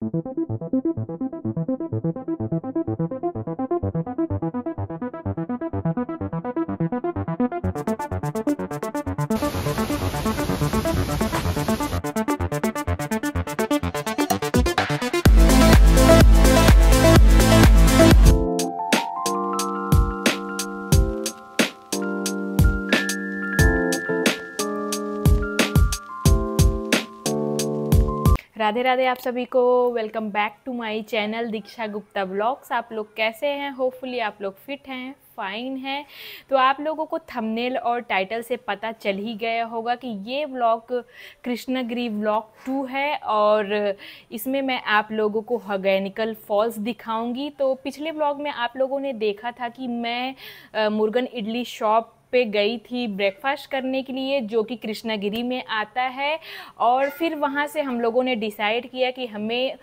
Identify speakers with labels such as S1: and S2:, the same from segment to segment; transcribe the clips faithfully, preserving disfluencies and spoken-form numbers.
S1: राधे राधे आप सभी को। Welcome back to my channel Diksha Gupta blogs. आप लोग कैसे हैं? होपफुली आप लोग फिट हैं, फाइन हैं। तो आप लोगों को थंबनेल और टाइटल से पता चल ही गया होगा कि ये व्लॉग कृष्णगिरी व्लॉग टू है और इसमें मैं आप लोगों को हॉगेनिकल फॉल्स दिखाऊंगी। तो पिछले व्लॉग में आप लोगों ने देखा था कि मैं मुर्गन इडली शॉप पे गई थी ब्रेकफास्ट करने के लिए, जो कि कृष्णगिरी में आता है। और फिर वहाँ से हम लोगों ने डिसाइड किया कि हमें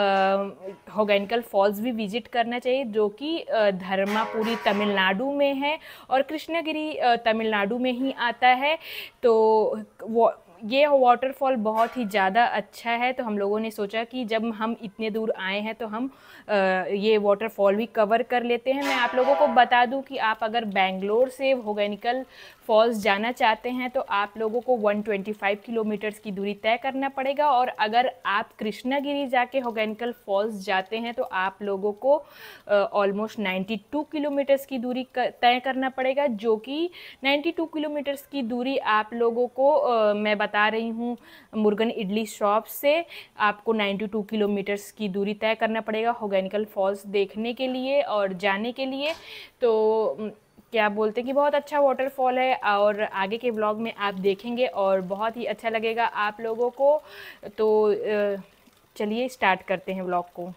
S1: हॉगेनिकल फॉल्स भी विज़िट करना चाहिए, जो कि धर्मापुरी तमिलनाडु में है और कृष्णगिरी तमिलनाडु में ही आता है। तो वो ये वाटरफॉल बहुत ही ज़्यादा अच्छा है। तो हम लोगों ने सोचा कि जब हम इतने दूर आए हैं तो हम ये वाटरफॉल भी कवर कर लेते हैं। मैं आप लोगों को बता दूं कि आप अगर बेंगलोर से हॉगेनिकल फॉल्स जाना चाहते हैं तो आप लोगों को एक सौ पच्चीस किलोमीटर्स की दूरी तय करना पड़ेगा, और अगर आप कृष्णगिरी जाके हॉगेनिकल फॉल्स जाते हैं तो आप लोगों को ऑलमोस्ट बानवे किलोमीटर्स की दूरी तय करना पड़ेगा, जो कि बानवे किलोमीटर्स की दूरी आप लोगों को uh, मैं बता रही हूँ मुर्गन इडली शॉप से आपको बानवे किलोमीटर्स की दूरी तय करना पड़ेगा हॉगेनिकल फॉल्स देखने के लिए और जाने के लिए। तो क्या बोलते हैं कि बहुत अच्छा वाटरफॉल है और आगे के व्लॉग में आप देखेंगे और बहुत ही अच्छा लगेगा आप लोगों को। तो चलिए स्टार्ट करते हैं व्लॉग को।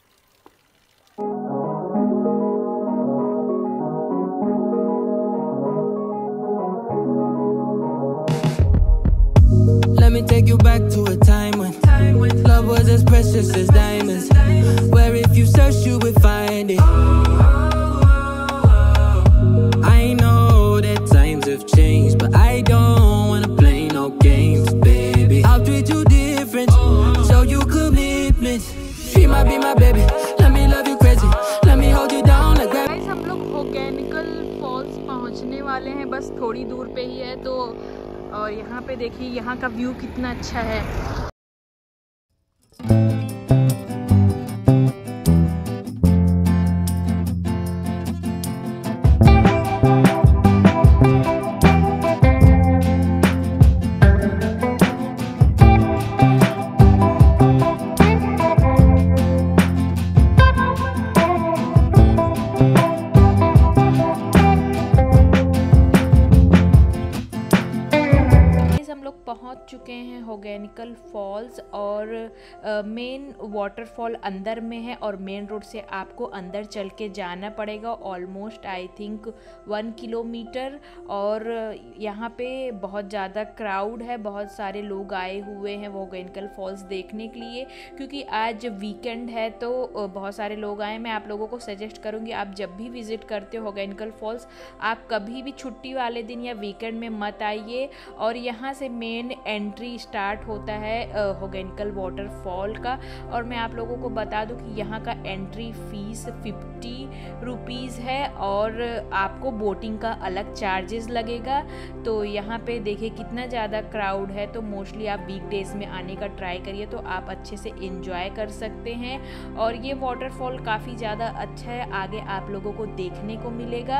S2: Let me take you back to a time when, time when love was as precious as diamonds, where if you search you would find it. I know that times have changed, but I don't wanna play no games, baby. I'll treat you different, show you commitment. She might be my baby, let me love you crazy, let me hold you down like gravity.
S1: Guys, हम लोग हॉगेनिकल false पहुंचने वाले हैं, बस थोड़ी दूर पे ही है। तो और यहाँ पे देखिए यहाँ का व्यू कितना अच्छा है। पहुंच चुके हैं हॉगेनिकल फॉल्स और मेन वाटरफॉल अंदर में है और मेन रोड से आपको अंदर चल के जाना पड़ेगा almost I think one kilometre. और यहाँ पे बहुत ज़्यादा क्राउड है, बहुत सारे लोग आए हुए हैं हॉगेनिकल फॉल्स देखने के लिए, क्योंकि आज वीकेंड है तो बहुत सारे लोग आए। मैं आप लोगों को सजेस्ट करूँगी आप जब भी विज़िट करते हो हॉगेनिकल फॉल्स, आप कभी भी छुट्टी वाले दिन या वीकेंड में मत आइए। और यहाँ से मेन एंट्री स्टार्ट होता है हॉगेनिकल वाटरफॉल का। और मैं आप लोगों को बता दूं कि यहाँ का एंट्री फीस फिफ्टी रुपीज़ है और आपको बोटिंग का अलग चार्जेस लगेगा। तो यहाँ पे देखिए कितना ज़्यादा क्राउड है। तो मोस्टली आप वीकडेज में आने का ट्राई करिए तो आप अच्छे से एंजॉय कर सकते हैं। और ये वाटरफॉल काफ़ी ज़्यादा अच्छा है, आगे आप लोगों को देखने को मिलेगा।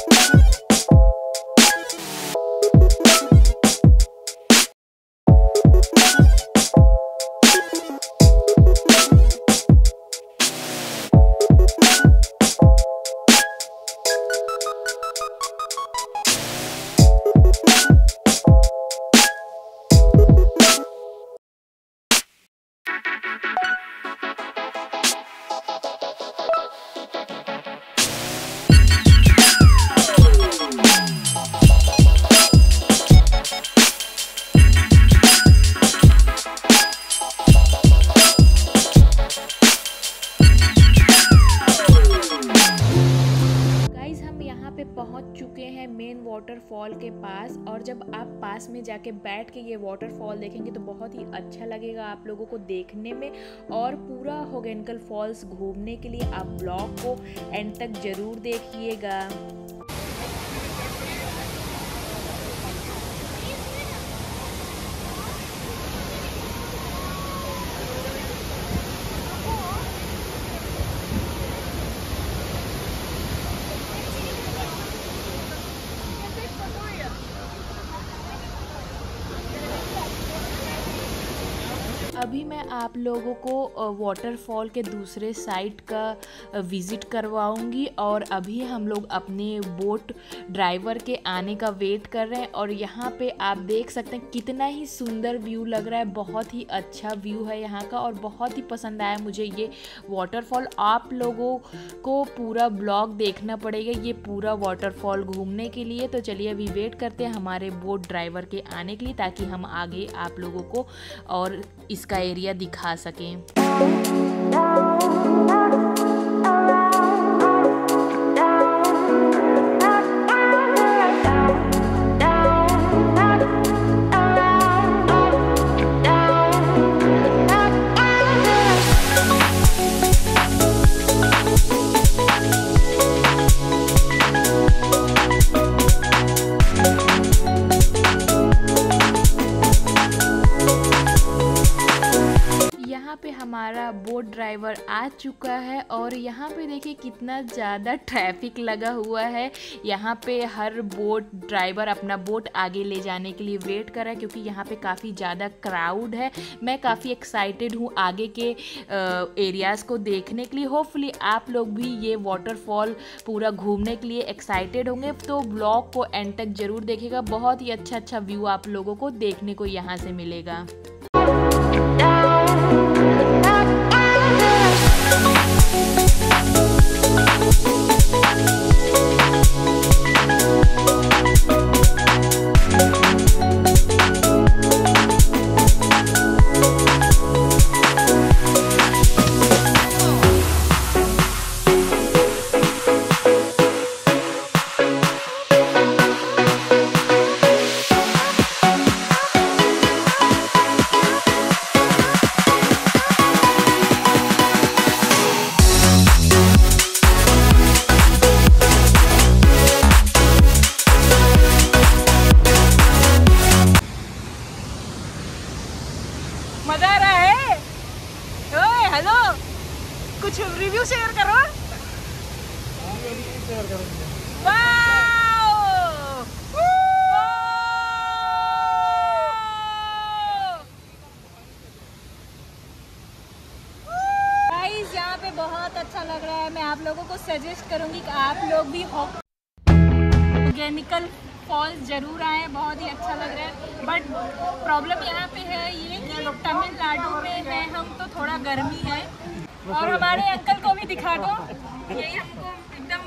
S1: पहुंच चुके हैं मेन वाटरफॉल के पास। और जब आप पास में जाके बैठ के ये वाटरफॉल देखेंगे तो बहुत ही अच्छा लगेगा आप लोगों को देखने में। और पूरा होगेनकल फॉल्स घूमने के लिए आप ब्लॉग को एंड तक ज़रूर देखिएगा। अभी मैं आप लोगों को वाटरफॉल के दूसरे साइड का विज़िट करवाऊंगी। और अभी हम लोग अपने बोट ड्राइवर के आने का वेट कर रहे हैं। और यहाँ पे आप देख सकते हैं कितना ही सुंदर व्यू लग रहा है, बहुत ही अच्छा व्यू है यहाँ का और बहुत ही पसंद आया मुझे ये वाटरफॉल। आप लोगों को पूरा ब्लॉग देखना पड़ेगा ये पूरा वाटरफॉल घूमने के लिए। तो चलिए अभी वेट करते हैं हमारे बोट ड्राइवर के आने के लिए, ताकि हम आगे आप लोगों को और इसका एरिया दिखा सकें। हमारा बोट ड्राइवर आ चुका है और यहाँ पे देखिए कितना ज़्यादा ट्रैफिक लगा हुआ है। यहाँ पे हर बोट ड्राइवर अपना बोट आगे ले जाने के लिए वेट कर रहा है, क्योंकि यहाँ पे काफ़ी ज़्यादा क्राउड है। मैं काफ़ी एक्साइटेड हूँ आगे के एरियाज़ को देखने के लिए। होपफुली आप लोग भी ये वाटरफॉल पूरा घूमने के लिए एक्साइटेड होंगे, तो ब्लॉग को एंड तक ज़रूर देखिएगा। बहुत ही अच्छा अच्छा व्यू आप लोगों को देखने को यहाँ से मिलेगा।
S3: मजा आ रहा है। ओए हेलो, कुछ रिव्यू शेयर करो। गाइस यहाँ पे बहुत अच्छा लग रहा है। मैं आप लोगों को सजेस्ट करूंगी कि आप लोग भी होगेनिकल फॉल्स जरूर आए, बहुत ही अच्छा लग रहा है। बट प्रॉब्लम यहाँ पे है ये कि तमिलनाडु में है हम, तो थोड़ा गर्मी है। और हमारे अंकल को भी दिखा दो, यही हमको एकदम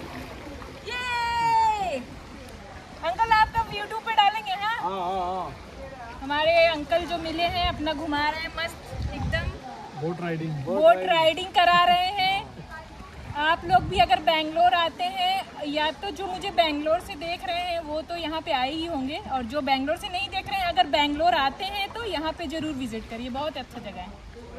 S3: ये अंकल आप तो यूट्यूब पे डालेंगे। हाँ हमारे अंकल जो मिले हैं अपना घुमा रहे हैं, मस्त एकदम बोट राइडिंग बोट राइडिंग करा रहे हैं। आप लोग भी अगर बेंगलोर आते हैं, या तो जो मुझे बेंगलोर से देख रहे हैं वो तो यहाँ पे आए ही होंगे, और जो बेंगलोर से नहीं देख रहे हैं अगर बेंगलोर आते हैं तो यहाँ पे ज़रूर विजिट करिए, बहुत अच्छा जगह है।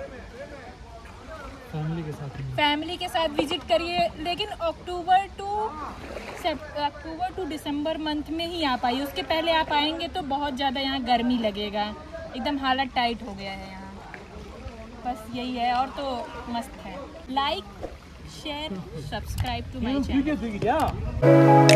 S3: फैमिली के साथ फैमिली के साथ विजिट करिए, लेकिन October to October to December month में ही आप आइए। उसके पहले आप आएंगे तो बहुत ज़्यादा यहाँ गर्मी लगेगा, एकदम हालत टाइट हो गया है यहाँ। बस यही है, और तो मस्त है। Like share, subscribe to my channel.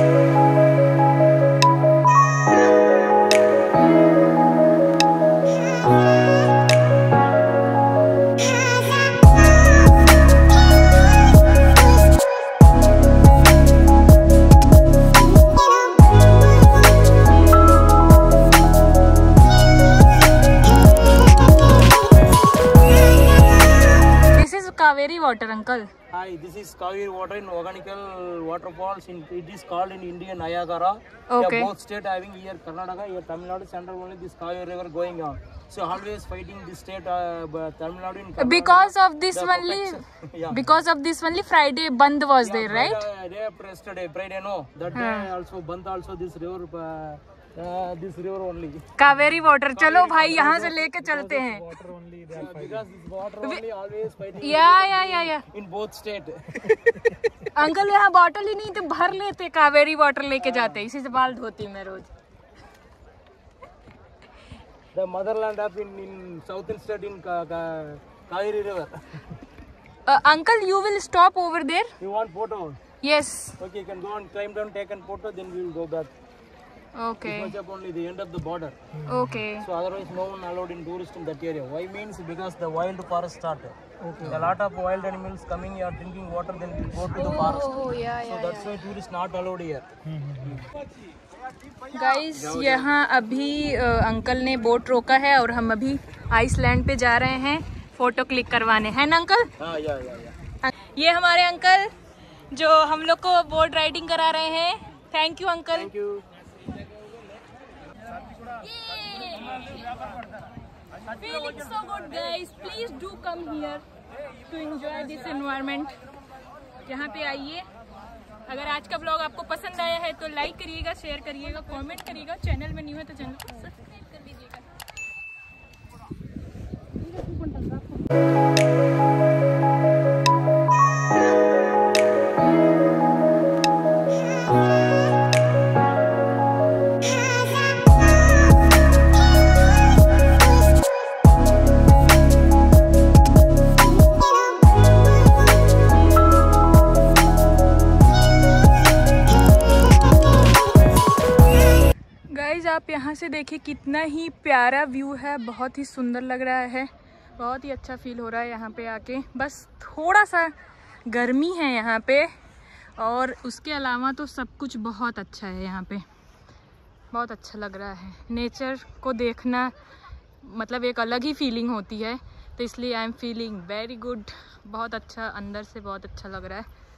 S3: Kaveri water, uncle.
S4: Hi, this is Kaveri water in Organical waterfalls. In, it is called in India Niagara.
S3: Okay.
S4: Yeah, both state having here Karnataka, here Tamil Nadu, central only this Kaveri river going on. So always fighting this state, uh, Tamil Nadu in Karnataka.
S3: Because of this only,
S4: yeah.
S3: Because of this only Friday Bandh was
S4: yeah,
S3: there, right?
S4: Friday, day after yesterday, Friday no. That day
S3: हाँ.
S4: also Bandh also this river, uh, uh, this river only.
S3: Kaveri water, चलो भाई यहाँ से लेके चलते हैं.
S4: Water only, they are because this water only always fighting.
S3: या या या या.
S4: In both state.
S3: अंकल यहाँ बॉटल ही नहीं तो भर लेते, कावेरी वाटर लेके जाते, इसी से बाल धोती मैं रोज.
S4: The motherland up in, in southern state in Ka Ka Kaveri river.
S3: uh, uncle, you will stop over there?
S4: You want photo?
S3: Yes.
S4: Okay, you can go and climb down, take a photo, then we will go back.
S3: Okay.
S4: It was up only the end of the border.
S3: Okay.
S4: So otherwise no one allowed in tourist in that area. Why means because the wild forest started. Okay. A lot of wild animals coming here drinking water, then we go to the forest.
S3: Oh yeah
S4: So
S3: yeah.
S4: that's why tourists not allowed here.
S3: Guys यहाँ अभी uncle ने boat रोका है और हम अभी Iceland पे जा रहे हैं फोटो क्लिक करवाने, हैं ना अंकल?
S4: हाँ या या या.
S3: ये हमारे अंकल जो हम लोग को बोट राइडिंग करा रहे हैं. Thank you uncle.
S4: Thank you.
S3: Feeling so good guys. Please do come here to enjoy this environment. यहाँ पे आइए. अगर आज का ब्लॉग आपको पसंद आया है तो लाइक करिएगा, शेयर करिएगा, कमेंट करिएगा. चैनल में न्यू है तो चैनल को सब्सक्राइब कर लीजिएगा. आप यहाँ से देखिए कितना ही प्यारा व्यू है, बहुत ही सुंदर लग रहा है, बहुत ही अच्छा फील हो रहा है यहाँ पे आके. बस थोड़ा सा गर्मी है यहाँ पे और उसके अलावा तो सब कुछ बहुत अच्छा है यहाँ पे. बहुत अच्छा लग रहा है. नेचर को देखना मतलब एक अलग ही फीलिंग होती है, तो इसलिए I am feeling very good. बहुत अच्छा, अंदर से बहुत अच्छा लग रहा है.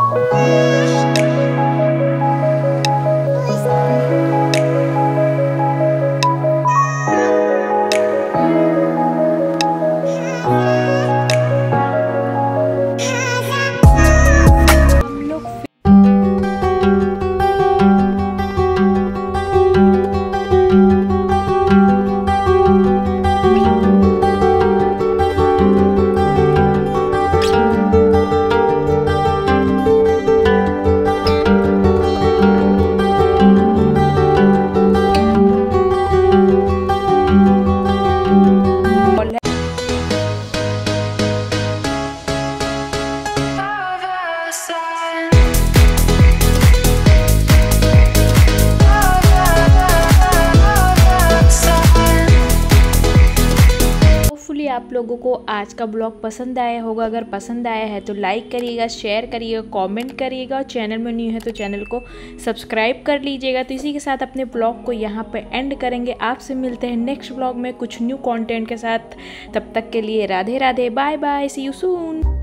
S3: आप लोगों को आज का ब्लॉग पसंद आया होगा. अगर पसंद आया है तो लाइक करिएगा, शेयर करिएगा, कमेंट करिएगा और चैनल में न्यू है तो चैनल को सब्सक्राइब कर लीजिएगा. तो इसी के साथ अपने ब्लॉग को यहाँ पे एंड करेंगे. आपसे मिलते हैं नेक्स्ट ब्लॉग में कुछ न्यू कंटेंट के साथ. तब तक के लिए Radhe Radhe, bye bye, see you soon.